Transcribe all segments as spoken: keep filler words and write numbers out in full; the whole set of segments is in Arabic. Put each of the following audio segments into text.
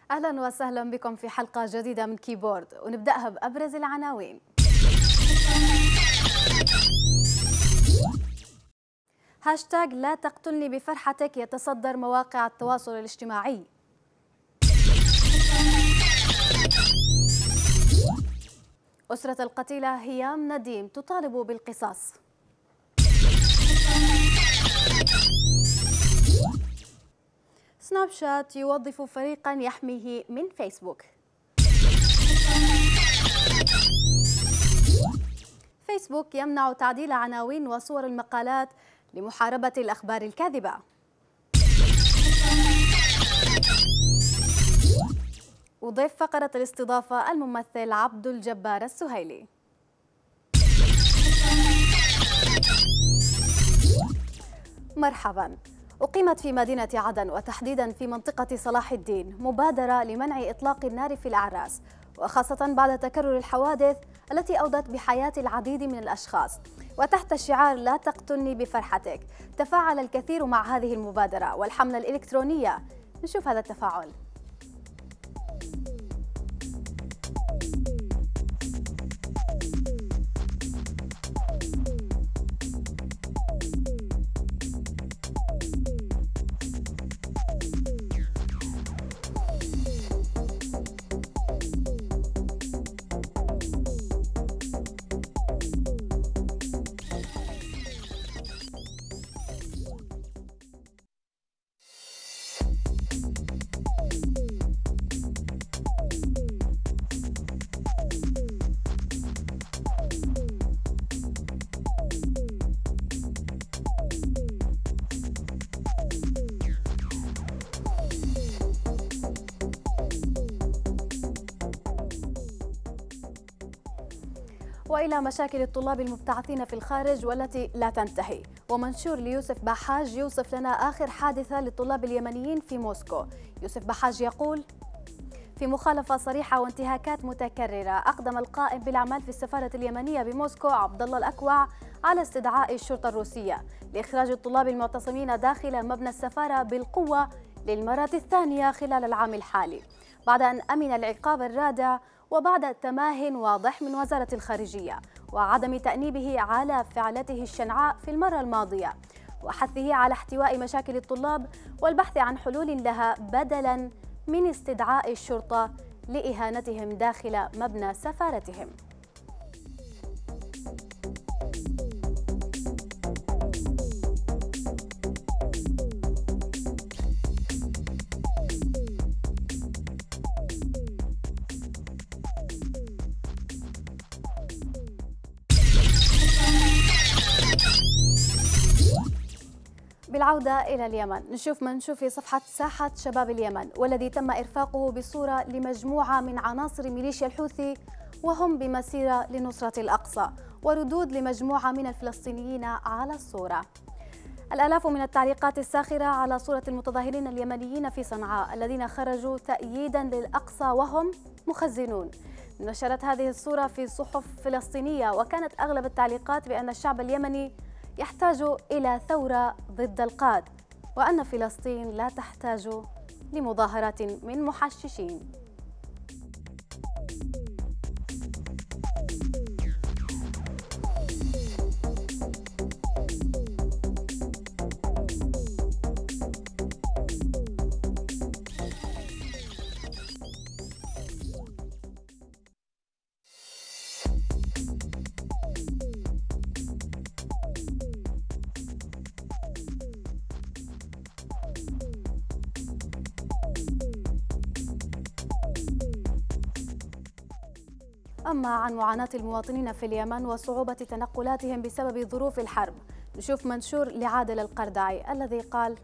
أهلا وسهلا بكم في حلقة جديدة من كيبورد، ونبدأها بأبرز العناوين. هاشتاج لا تقتلني بفرحتك يتصدر مواقع التواصل الاجتماعي. أسرة القتيلة هيام نديم تطالب بالقصاص. سناب شات يوظف فريقا يحميه من فيسبوك. فيسبوك يمنع تعديل عناوين وصور المقالات لمحاربة الأخبار الكاذبة. وضيف فقرة الاستضافة الممثل عبد الجبار السهيلي. مرحبا. أقيمت في مدينة عدن وتحديدا في منطقة صلاح الدين مبادرة لمنع إطلاق النار في الأعراس، وخاصة بعد تكرر الحوادث التي أودت بحياة العديد من الأشخاص. وتحت شعار لا تقتلني بفرحتك تفاعل الكثير مع هذه المبادرة والحملة الإلكترونية. نشوف هذا التفاعل. وإلى مشاكل الطلاب المبتعثين في الخارج والتي لا تنتهي، ومنشور ليوسف بحاج يوصف لنا آخر حادثة للطلاب اليمنيين في موسكو. يوسف بحاج يقول: في مخالفة صريحة وانتهاكات متكررة، أقدم القائم بالأعمال في السفارة اليمنية بموسكو عبد الله الأكوع على استدعاء الشرطة الروسية لإخراج الطلاب المعتصمين داخل مبنى السفارة بالقوة للمرة الثانية خلال العام الحالي، بعد أن أمن العقاب الرادع وبعد تماه واضح من وزارة الخارجية وعدم تأنيبه على فعلته الشنعاء في المرة الماضية، وحثه على احتواء مشاكل الطلاب والبحث عن حلول لها بدلاً من استدعاء الشرطة لإهانتهم داخل مبنى سفارتهم. بالعودة إلى اليمن، نشوف منشور في صفحة ساحة شباب اليمن والذي تم إرفاقه بصورة لمجموعة من عناصر ميليشيا الحوثي وهم بمسيرة لنصرة الأقصى، وردود لمجموعة من الفلسطينيين على الصورة. الآلاف من التعليقات الساخرة على صورة المتظاهرين اليمنيين في صنعاء الذين خرجوا تأييدا للأقصى وهم مخزنون. نشرت هذه الصورة في صحف فلسطينية، وكانت أغلب التعليقات بأن الشعب اليمني يحتاج إلى ثورة ضد القاد، وأن فلسطين لا تحتاج لمظاهرات من محششين. أما عن معاناة المواطنين في اليمن وصعوبة تنقلاتهم بسبب ظروف الحرب، نشوف منشور لعادل القردعي الذي قال: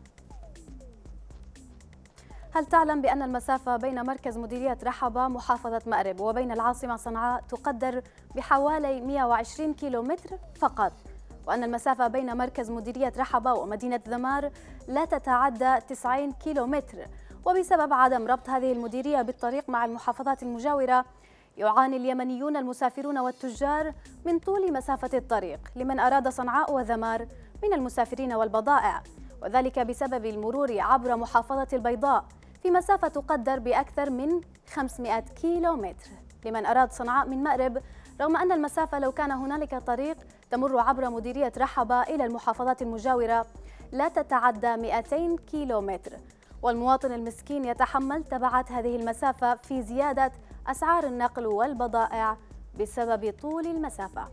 هل تعلم بأن المسافة بين مركز مديرية رحبة محافظة مأرب وبين العاصمة صنعاء تقدر بحوالي مئة وعشرين كيلومتر فقط، وأن المسافة بين مركز مديرية رحبة ومدينة ذمار لا تتعدى تسعين كيلومتر، وبسبب عدم ربط هذه المديرية بالطريق مع المحافظات المجاورة يعاني اليمنيون المسافرون والتجار من طول مسافة الطريق لمن أراد صنعاء وذمار من المسافرين والبضائع، وذلك بسبب المرور عبر محافظة البيضاء في مسافة تقدر بأكثر من خمسمائة كيلومتر لمن أراد صنعاء من مأرب، رغم أن المسافة لو كان هنالك طريق تمر عبر مديرية رحبة إلى المحافظات المجاورة لا تتعدى مئتين كيلومتر، والمواطن المسكين يتحمل تبعات هذه المسافة في زيادة أسعار النقل والبضائع بسبب طول المسافة.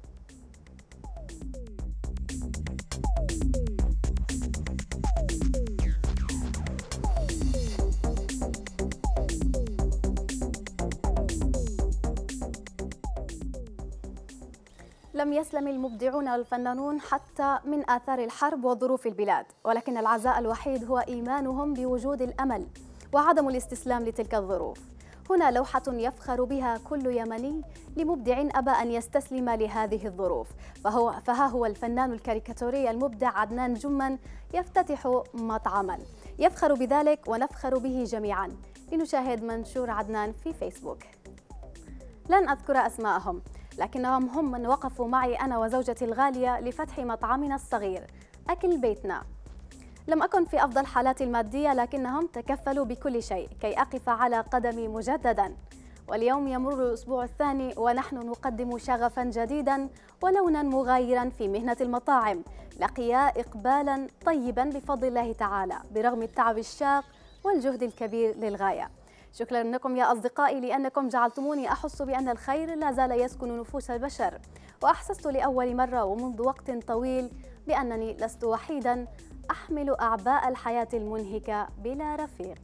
لم يسلم المبدعون والفنانون حتى من آثار الحرب وظروف البلاد، ولكن العزاء الوحيد هو إيمانهم بوجود الأمل وعدم الاستسلام لتلك الظروف. هنا لوحة يفخر بها كل يمني لمبدع أبى أن يستسلم لهذه الظروف، فهو فها هو الفنان الكاريكاتوري المبدع عدنان جمن يفتتح مطعما يفخر بذلك ونفخر به جميعا. لنشاهد منشور عدنان في فيسبوك. لن أذكر أسماءهم، لكنهم هم من وقفوا معي أنا وزوجتي الغالية لفتح مطعمنا الصغير أكل بيتنا. لم أكن في أفضل حالاتي المادية، لكنهم تكفلوا بكل شيء كي أقف على قدمي مجددا، واليوم يمر الأسبوع الثاني ونحن نقدم شغفا جديدا ولونا مغايرا في مهنة المطاعم، لقيا إقبالا طيبا بفضل الله تعالى برغم التعب الشاق والجهد الكبير للغاية. شكرا لكم يا أصدقائي لأنكم جعلتموني أحس بأن الخير لا زال يسكن نفوس البشر، وأحسست لأول مرة ومنذ وقت طويل بأنني لست وحيدا أحمل أعباء الحياة المنهكة بلا رفيق.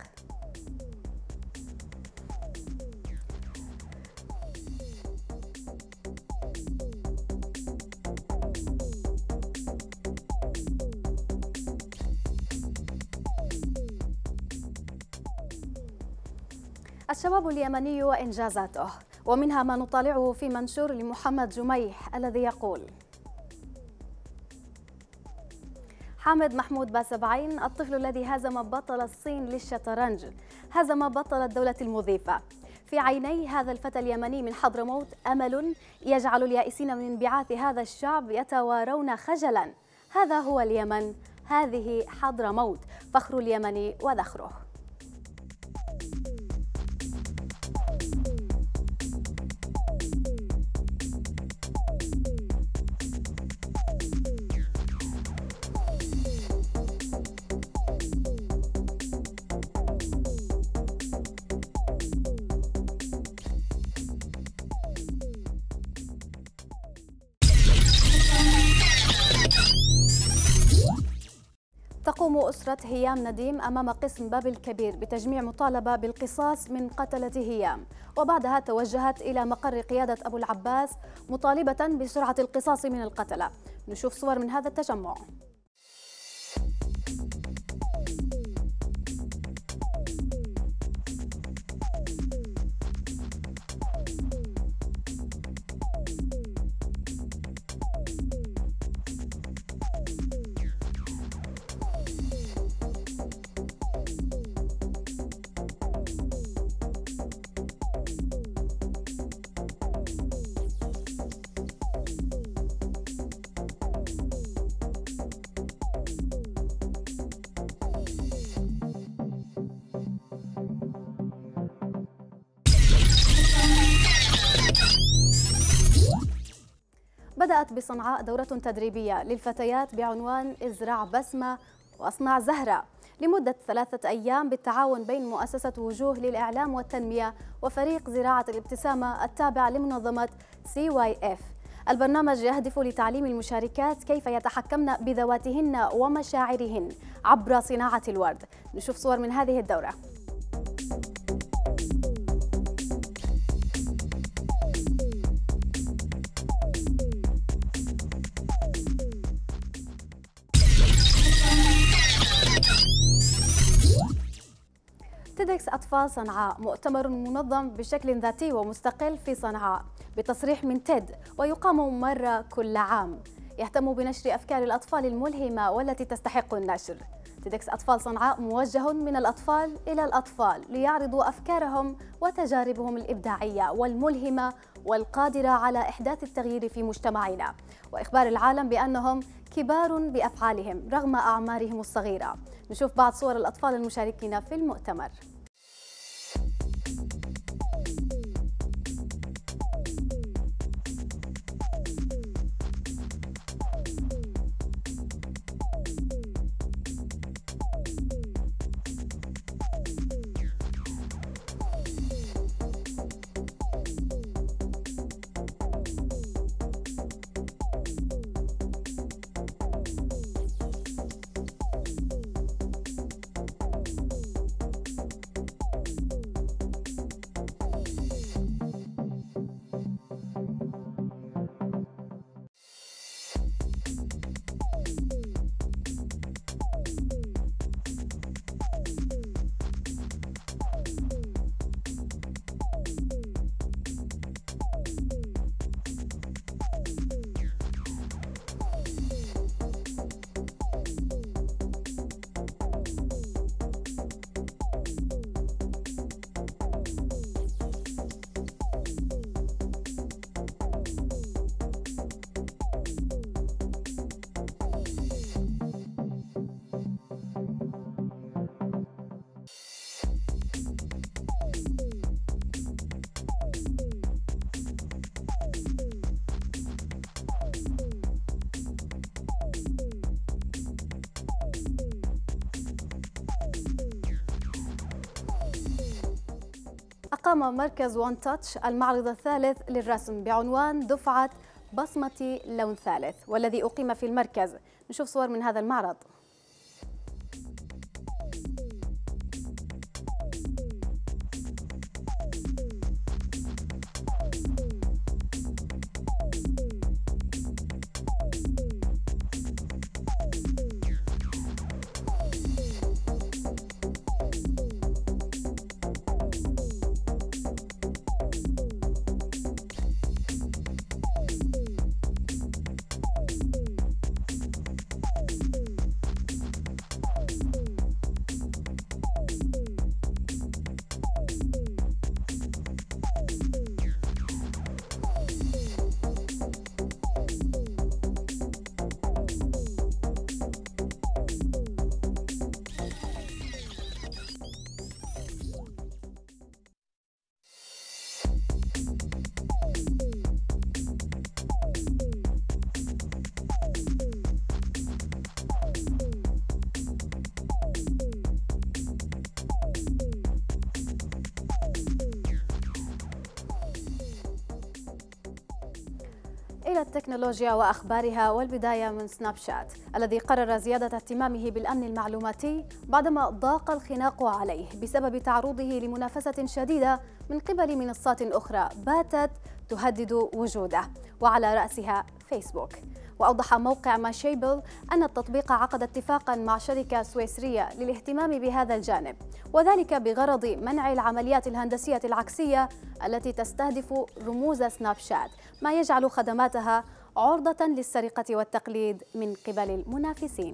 الشباب اليمني وإنجازاته، ومنها ما نطالعه في منشور لمحمد جميح الذي يقول: حامد محمود باسبعين الطفل الذي هزم بطل الصين للشطرنج، هزم بطل الدولة المضيفة. في عيني هذا الفتى اليمني من حضرموت أمل يجعل اليائسين من انبعاث هذا الشعب يتوارون خجلا. هذا هو اليمن، هذه حضرموت، فخر اليمن وذخره. تقوم أسرة هيام نديم أمام قسم باب الكبير بتجميع مطالبة بالقصاص من قتلة هيام، وبعدها توجهت إلى مقر قيادة أبو العباس مطالبة بسرعة القصاص من القتلة. نشوف صور من هذا التجمع. بدأت بصنعاء دورة تدريبية للفتيات بعنوان ازرع بسمة واصنع زهرة لمدة ثلاثة أيام بالتعاون بين مؤسسة وجوه للإعلام والتنمية وفريق زراعة الابتسامة التابع لمنظمة سي واي إف. البرنامج يهدف لتعليم المشاركات كيف يتحكمن بذواتهن ومشاعرهن عبر صناعة الورد. نشوف صور من هذه الدورة. تيدكس أطفال صنعاء مؤتمر منظم بشكل ذاتي ومستقل في صنعاء بتصريح من تيد، ويقام مرة كل عام، يهتم بنشر أفكار الأطفال الملهمة والتي تستحق النشر. تيدكس أطفال صنعاء موجه من الأطفال إلى الأطفال ليعرضوا أفكارهم وتجاربهم الإبداعية والملهمة والقادرة على إحداث التغيير في مجتمعنا، وإخبار العالم بأنهم كبار بأفعالهم رغم أعمارهم الصغيرة. نشوف بعض صور الأطفال المشاركين في المؤتمر. أقام مركز وان تاتش المعرض الثالث للرسم بعنوان دفعة بصمتي لون ثالث، والذي أقيم في المركز. نشوف صور من هذا المعرض. إلى التكنولوجيا وأخبارها، والبداية من سناب شات الذي قرر زيادة اهتمامه بالأمن المعلوماتي بعدما ضاق الخناق عليه بسبب تعرضه لمنافسة شديدة من قبل منصات أخرى باتت تهدد وجوده، وعلى رأسها فيسبوك. وأوضح موقع ماشيبل أن التطبيق عقد اتفاقا مع شركة سويسرية للاهتمام بهذا الجانب، وذلك بغرض منع العمليات الهندسية العكسية التي تستهدف رموز سناب شات، ما يجعل خدماتها عرضة للسرقة والتقليد من قبل المنافسين.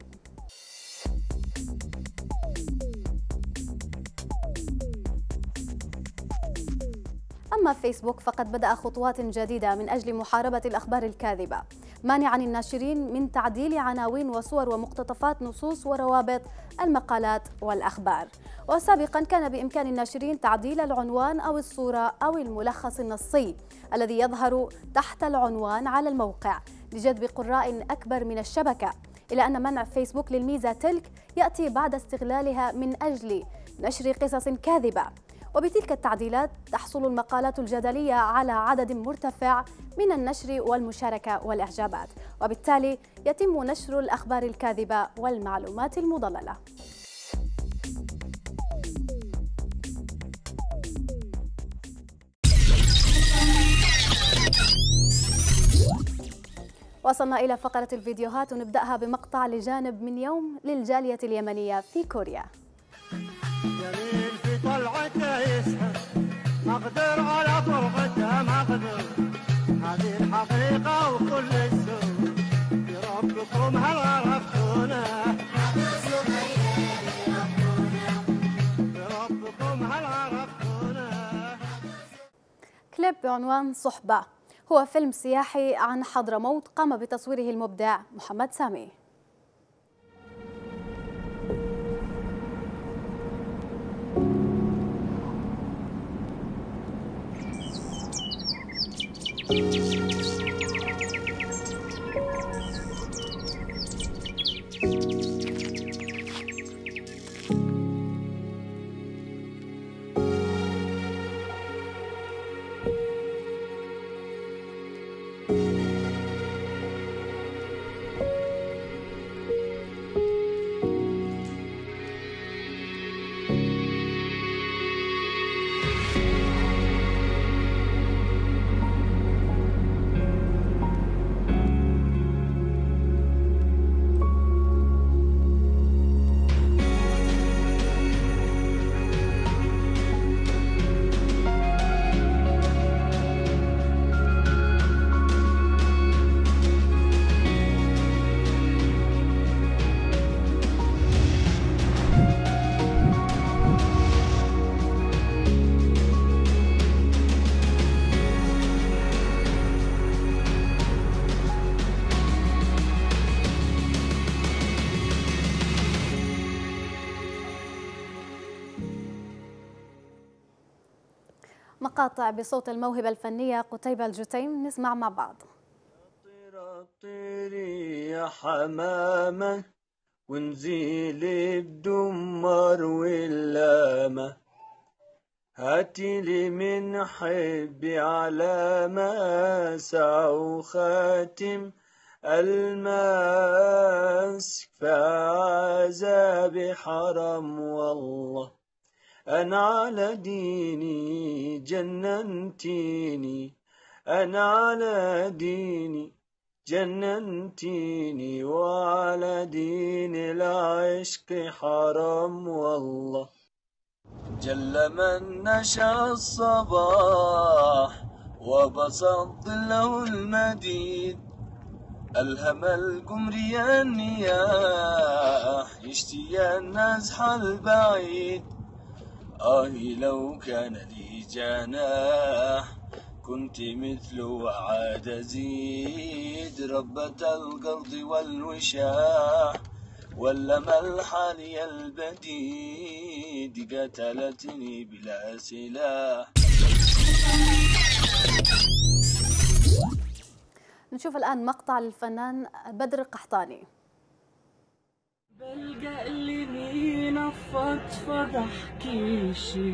أما فيسبوك فقد بدأ خطوات جديدة من أجل محاربة الأخبار الكاذبة، مانعا الناشرين من تعديل عناوين وصور ومقتطفات نصوص وروابط المقالات والأخبار. وسابقا كان بإمكان الناشرين تعديل العنوان أو الصورة أو الملخص النصي الذي يظهر تحت العنوان على الموقع لجذب قراء أكبر من الشبكة، إلى أن منع فيسبوك للميزة تلك يأتي بعد استغلالها من أجل نشر قصص كاذبة. وبتلك التعديلات تحصل المقالات الجدلية على عدد مرتفع من النشر والمشاركة والإعجابات، وبالتالي يتم نشر الأخبار الكاذبة والمعلومات المضللة. وصلنا إلى فقرة الفيديوهات، ونبدأها بمقطع لجانب من يوم للجالية اليمنية في كوريا. جميل في طلعته يسحر، ما اقدر على طرقته ما اقدر، هذه الحقيقة وكل السوق، بربكم هل عرفتونه؟ كليب بعنوان صحبة، هو فيلم سياحي عن حضرموت قام بتصويره المبدع محمد سامي. مقاطع بصوت الموهبة الفنية قتيبة الجتيم، نسمع مع بعض. طيرة طيري يا حمامة ونزيل الدمر واللامة، هاتيلي من حبي علامة ساعة وخاتم الماس، فعذابي حرام والله، أنا على ديني جننتيني، أنا على ديني جننتيني، وعلى دين العشق حرام والله. جل من نشأ الصباح وبسط له المديد، ألهم القمري النياح يشتي النزح البعيد. آهي لو كان لي جناح كنت مثله وعاد أزيد، ربة القرض والوشاح ولم الحالي البديد، قتلتني بلا سلاح. نشوف الآن مقطع للفنان بدر قحطاني. بلجأ لمين افضفض احكيشي،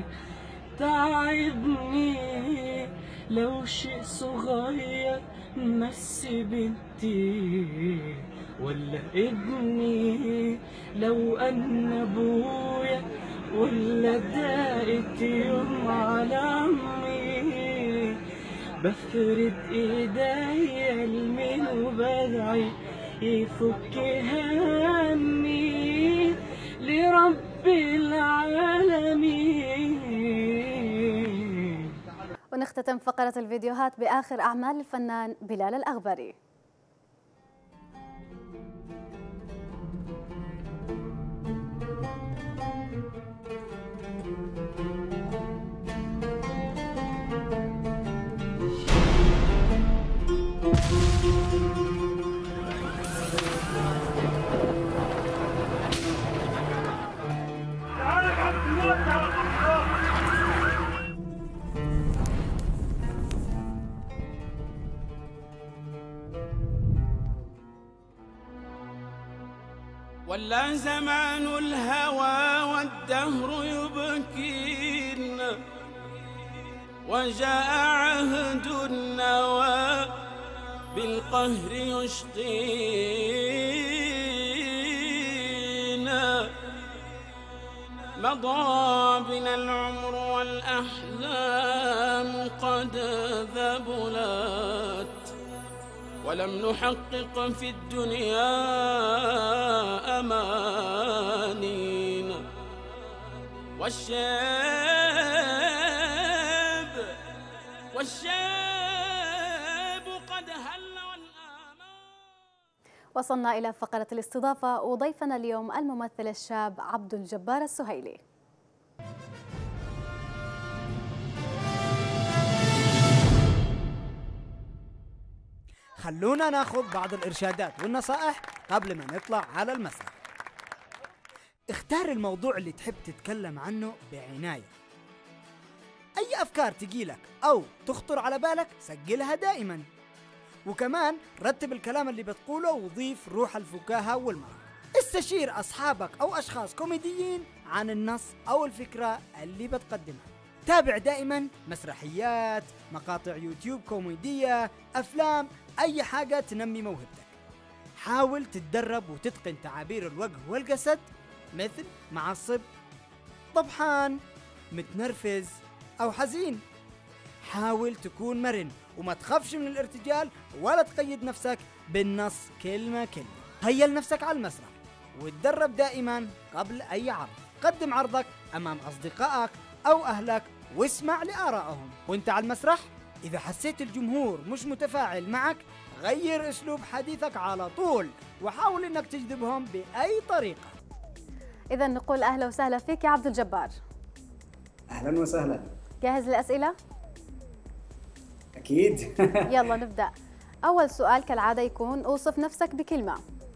تعبني لو شيء صغير مس بنتي ولا ابني، لو ان ابويا ولا دقت يوم على عمي، بفرد ايديا لمين وبدعي يفك همي لرب العالمين. ونختتم فقرة الفيديوهات بآخر أعمال الفنان بلال الأغبري. ولا زمان الهوى والدهر يبكينا، وجاء عهد النوى بالقهر يشقينا، مضى بنا العمر والأحلام قد ذبلت، ولم نحقق في الدنيا أمانينا، والشاب والشاب قد هل والآمان. وصلنا إلى فقرة الاستضافة، وضيفنا اليوم الممثل الشاب عبد الجبار السهيلي. خلونا ناخذ بعض الإرشادات والنصائح قبل ما نطلع على المسرح. اختار الموضوع اللي تحب تتكلم عنه بعناية. أي أفكار تجيلك أو تخطر على بالك سجلها دائما، وكمان رتب الكلام اللي بتقوله وضيف روح الفكاهة والمرح. استشير أصحابك أو أشخاص كوميديين عن النص أو الفكرة اللي بتقدمها. تابع دائما مسرحيات، مقاطع يوتيوب كوميدية، أفلام، أي حاجة تنمي موهبتك. حاول تتدرب وتتقن تعابير الوجه والجسد، مثل معصب، طبحان، متنرفز أو حزين. حاول تكون مرن وما تخافش من الارتجال ولا تقيد نفسك بالنص كلمة كلمة. هيا نفسك على المسرح وتدرب دائما قبل أي عرض. قدم عرضك أمام أصدقائك أو أهلك واسمع لآرائهم وانت على المسرح. إذا حسيت الجمهور مش متفاعل معك، غير أسلوب حديثك على طول وحاول إنك تجذبهم بأي طريقة. إذا نقول أهلا وسهلا فيك يا عبد الجبار. أهلا وسهلا. جاهز للأسئلة؟ أكيد. يلا نبدأ. أول سؤال كالعادة يكون أوصف نفسك بكلمة.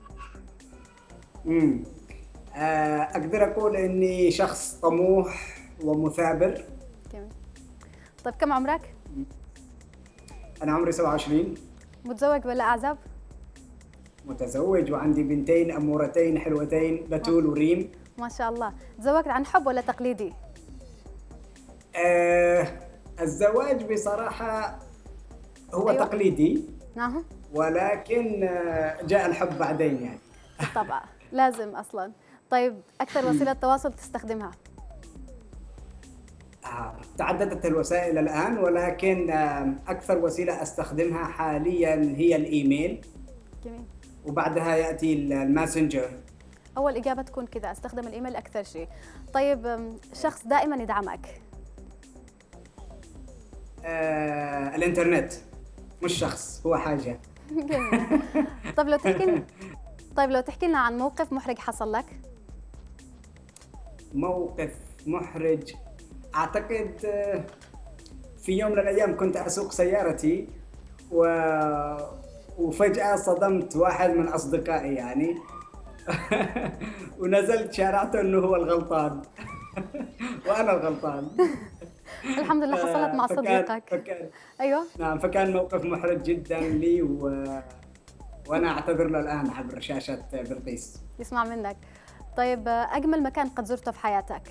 امم أقدر أقول إني شخص طموح ومثابر. جميل. طيب كم عمرك؟ أنا عمري سبعة وعشرين. متزوج ولا أعزب؟ متزوج وعندي بنتين أمورتين حلوتين، بتول وريم. ما شاء الله. تزوجت عن حب ولا تقليدي؟ آه الزواج بصراحة هو أيوة. تقليدي. نعم. ولكن آه جاء الحب بعدين يعني. بالطبع لازم أصلا. طيب أكثر وسيلة تواصل تستخدمها؟ آه تعددت الوسائل الآن، ولكن آه أكثر وسيلة أستخدمها حاليا هي الإيميل. جميل. وبعدها يأتي الماسنجر. أول إجابة تكون كذا، أستخدم الإيميل أكثر شيء. طيب شخص دائما يدعمك؟ آه، الإنترنت، مش شخص، هو حاجة. جميل. طيب لو تحكي لنا طيب لو تحكي لنا عن موقف محرج حصل لك؟ موقف محرج، أعتقد آه، في يوم من الأيام كنت أسوق سيارتي و... وفجأة صدمت واحد من أصدقائي يعني. ونزلت شارعته إنه هو الغلطان. وأنا الغلطان. الحمد لله حصلت مع فكان صديقك. فكان أيوه. نعم، فكان موقف محرج جدا لي و... وأنا أعتذر له الآن عبر شاشة بلقيس. يسمع منك. طيب أجمل مكان قد زرته في حياتك؟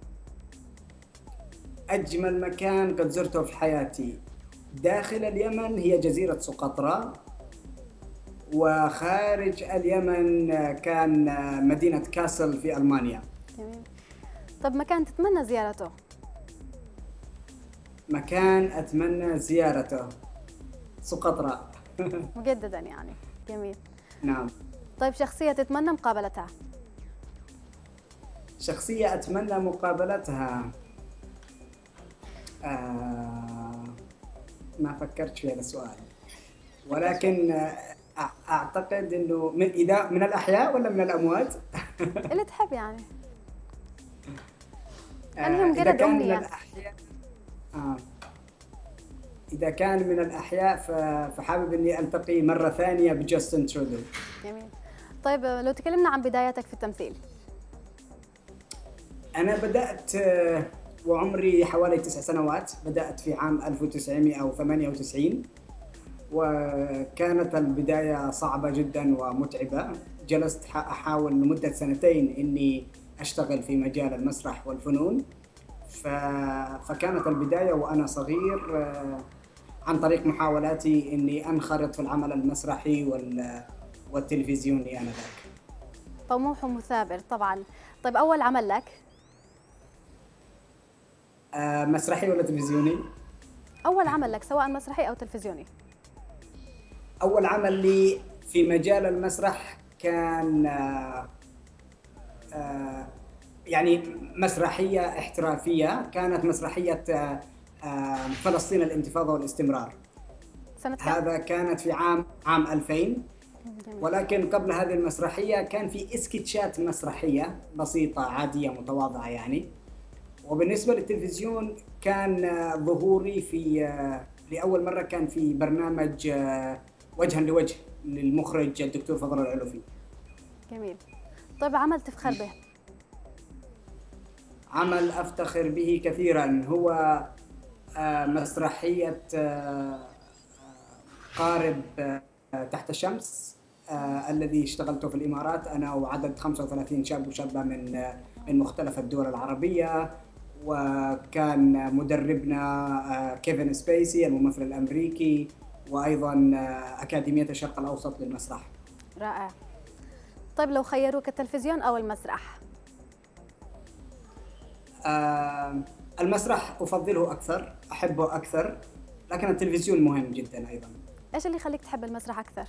أجمل مكان قد زرته في حياتي داخل اليمن هي جزيرة سقطرى، وخارج اليمن كان مدينة كاسل في ألمانيا. جميل. طب مكان تتمنى زيارته؟ مكان أتمنى زيارته سقطرى. مجددا يعني. جميل. نعم. طيب شخصية تتمنى مقابلتها؟ شخصية أتمنى مقابلتها، آه ما فكرت في هذا السؤال، ولكن أعتقد إنه من إذا من الأحياء ولا من الأموات؟ اللي تحب يعني. آه يعني هي مجرد إذا كان أمنية. من الأحياء آه إذا كان من الأحياء فحابب إني ألتقي مرة ثانية بجاستن ترودو. جميل. طيب لو تكلمنا عن بداياتك في التمثيل. أنا بدأت وعمري حوالي تسع سنوات، بدأت في عام ألف وتسعمئة وثمانية وتسعين، وكانت البداية صعبة جدا ومتعبة. جلست أحاول لمدة سنتين إني أشتغل في مجال المسرح والفنون، فكانت البداية وأنا صغير عن طريق محاولاتي إني أنخرط في العمل المسرحي والتلفزيوني آنذاك. طموح ومثابر طبعا. طيب أول عمل لك؟ آه مسرحي ولا تلفزيوني؟ أول عمل لك سواء مسرحي أو تلفزيوني. أول عمل لي في مجال المسرح كان آه آه يعني مسرحية احترافية، كانت مسرحية آه آه فلسطين الانتفاضة والاستمرار. سنة كم؟ هذا كانت في عام عام ألفين. ولكن قبل هذه المسرحية كان في اسكتشات مسرحية بسيطة عادية متواضعة يعني. وبالنسبة للتلفزيون كان ظهوري في لأول مرة كان في برنامج وجها لوجه للمخرج الدكتور فضل العلوفي. جميل. طيب عمل تفخر به؟ عمل أفتخر به كثيرا هو آه، مسرحية آه، قارب آه، تحت الشمس، آه، الذي اشتغلته في الإمارات أنا وعدد خمسة وثلاثين شاب وشابة من آه، من مختلف الدول العربية، وكان مدربنا آه، كيفن سبيسي الممثل الأمريكي، وأيضا آه، أكاديمية الشرق الأوسط للمسرح. رائع. طيب لو خيروك التلفزيون أو المسرح؟ آه، المسرح أفضله أكثر، أحبه أكثر، لكن التلفزيون مهم جدا أيضا. إيش اللي يخليك تحب المسرح أكثر؟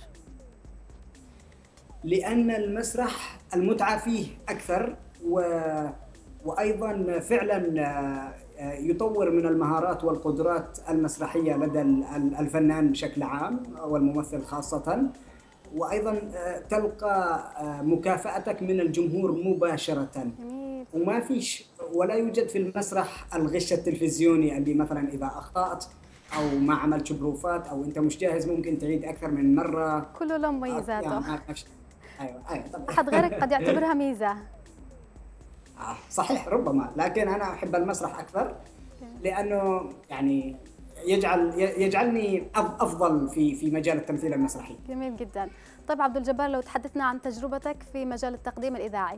لأن المسرح المتعة فيه أكثر، و... وأيضا فعلا آه، يطور من المهارات والقدرات المسرحية لدى ال- الفنان بشكل عام والممثل خاصة، وأيضا آه، تلقى آه، مكافأتك من الجمهور مباشرة. جميل. وما فيش ولا يوجد في المسرح الغش التلفزيوني اللي مثلا إذا أخطأت أو ما عملت بروفات أو أنت مش جاهز ممكن تعيد أكثر من مرة. كله له مميزاته. يعني نفس- ايوه ايوه طبعا. أحد غيرك قد يعتبرها ميزة. آه، صحيح ربما، لكن انا احب المسرح اكثر لانه يعني يجعل يجعلني أف- افضل في في مجال التمثيل المسرحي. جميل جدا. طيب عبد الجبار لو تحدثنا عن تجربتك في مجال التقديم الإذاعي؟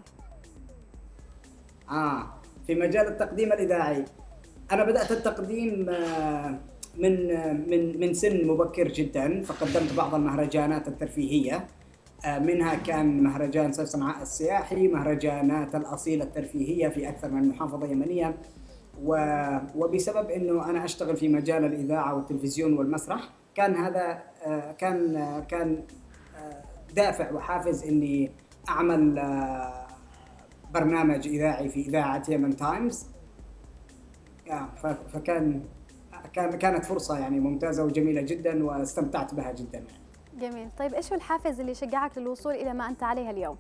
اه في مجال التقديم الاذاعي، انا بدات التقديم آه، من آه، من من سن مبكر جدا، فقدمت بعض المهرجانات الترفيهيه، آه، منها كان مهرجان سيف صنعاء السياحي، مهرجانات الأصيلة الترفيهية في أكثر من محافظة يمنية. و- وبسبب أنه أنا أشتغل في مجال الإذاعة والتلفزيون والمسرح، كان هذا آه، كان آه، كان آه، دافع وحافز أني أعمل آه، برنامج إذاعي في إذاعة يمن تايمز. آه، ف- فكان كان كانت فرصة يعني ممتازة وجميلة جدا، واستمتعت بها جدا يعني. جميل. طيب إيش هو الحافز اللي شجعك للوصول إلى ما أنت عليه اليوم؟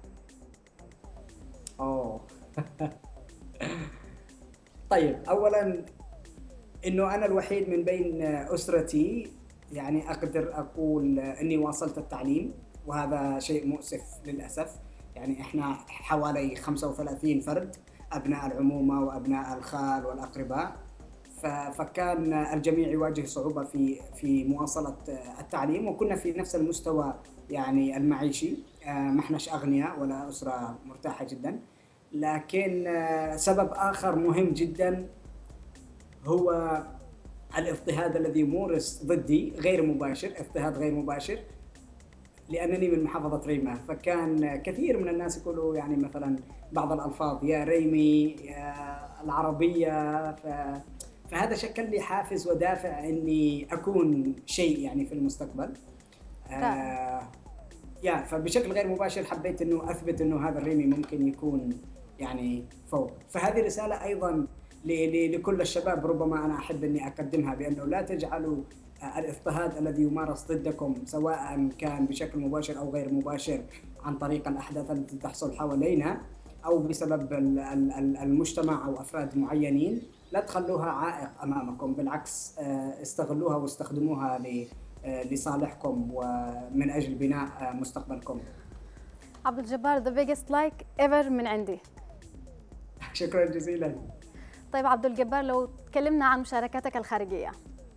أوه طيب أولاً إنه أنا الوحيد من بين أسرتي يعني أقدر أقول إني واصلت التعليم، وهذا شيء مؤسف للأسف. يعني إحنا حوالي خمسة وثلاثين فرد، أبناء العمومة وأبناء الخال والأقرباء، ف- فكان الجميع يواجه صعوبة في في مواصلة التعليم، وكنا في نفس المستوى يعني المعيشي، آه، ما احناش أغنياء ولا أسرة مرتاحة جدا. لكن آه، سبب آخر مهم جدا هو الاضطهاد الذي يمارس ضدي، غير مباشر، اضطهاد غير مباشر، لأنني من محافظة ريمة. فكان كثير من الناس يقولوا يعني مثلا بعض الألفاظ، يا ريمي، يا العربية. ف... فهذا شكل لي حافز ودافع إني أكون شيء يعني في المستقبل. آه يا فبشكل غير مباشر حبيت إنه أثبت إنه هذا الريمي ممكن يكون يعني فوق. فهذه رسالة أيضا ل... ل... لكل الشباب، ربما أنا أحب إني أقدمها، بأنه لا تجعلوا الاضطهاد الذي يمارس ضدكم سواء كان بشكل مباشر أو غير مباشر عن طريق الأحداث التي تحصل حوالينا أو بسبب ال- ال- ال- المجتمع أو أفراد معينين، لا تخلوها عائق أمامكم، بالعكس آه، استغلوها واستخدموها ل- آه، لصالحكم ومن أجل بناء آه، مستقبلكم. عبد الجبار the biggest like ever من عندي. شكرا جزيلا. طيب عبد الجبار لو تكلمنا عن مشاركاتك الخارجية؟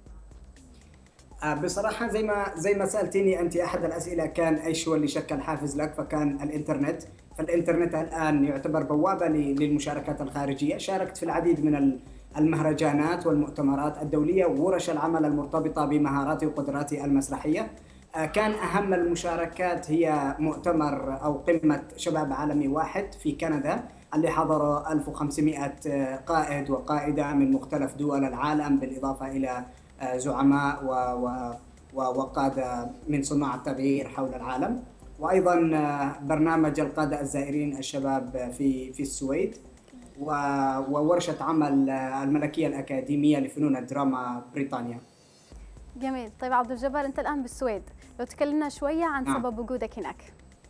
آه، بصراحة زي ما زي ما سألتيني أنت، أحد الأسئلة كان إيش هو اللي شكل حافز لك، فكان الإنترنت. فالإنترنت الآن يعتبر بوابة ل- للمشاركات الخارجية. شاركت في العديد من ال- المهرجانات والمؤتمرات الدولية وورش العمل المرتبطة بمهاراتي وقدراتي المسرحية. آه، كان أهم المشاركات هي مؤتمر أو قمة شباب عالمي واحد في كندا، اللي حضر ألف وخمسمائة قائد وقائدة من مختلف دول العالم، بالإضافة إلى زعماء و- و- و- وقادة من صناع التغيير حول العالم، وأيضا برنامج القادة الزائرين الشباب في في السويد، و- وورشة عمل الملكية الأكاديمية لفنون الدراما بريطانيا. جميل. طيب عبد الجبار أنت الآن بالسويد، لو تكلمنا شوية عن نعم. سبب وجودك هناك؟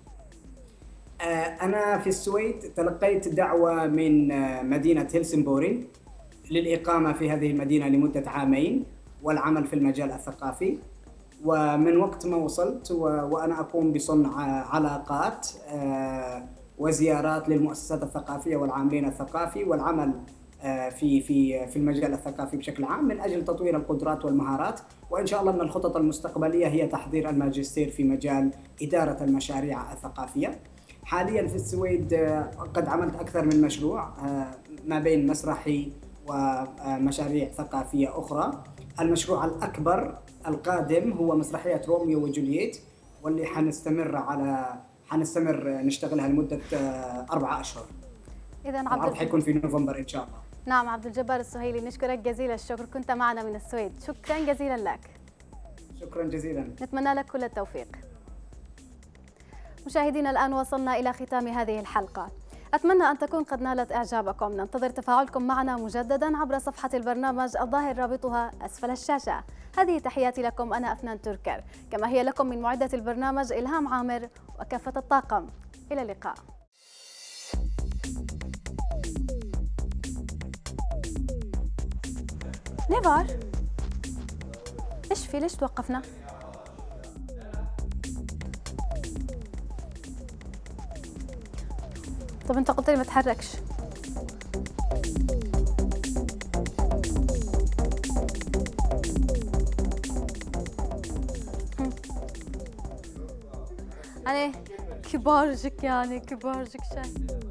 أنا في السويد تلقيت دعوة من مدينة هيلسنبوري للإقامة في هذه المدينة لمدة عامين والعمل في المجال الثقافي. ومن وقت ما وصلت و- وأنا أقوم بصنع علاقات آه، وزيارات للمؤسسات الثقافية والعاملين الثقافي والعمل آه، في في في المجال الثقافي بشكل عام من أجل تطوير القدرات والمهارات. وإن شاء الله من الخطط المستقبلية هي تحضير الماجستير في مجال إدارة المشاريع الثقافية. حاليا في السويد آه، قد عملت أكثر من مشروع آه، ما بين مسرحي ومشاريع ثقافية أخرى. المشروع الأكبر القادم هو مسرحية روميو وجولييت، واللي حنستمر على حنستمر نشتغلها لمدة آه، أربعة أشهر. إذا عبد العرض الج- حيكون في نوفمبر إن شاء الله. نعم عبد الجبار السهيلي، نشكرك جزيل الشكر، كنت معنا من السويد، شكرا جزيلا لك. شكرا جزيلا. نتمنى لك كل التوفيق. مشاهدينا الآن وصلنا إلى ختام هذه الحلقة، أتمنى أن تكون قد نالت إعجابكم. ننتظر تفاعلكم معنا مجددا عبر صفحة البرنامج الظاهر رابطها أسفل الشاشة. هذه تحياتي لكم، أنا أفنان تركر، كما هي لكم من معدة البرنامج إلهام عامر وكافة الطاقم. إلى اللقاء. نيفار، إيش في؟ ليش توقفنا؟ طب انت قلت لي ما تحركش. هم. يعني كبارجك، يعني كبارجك شاي.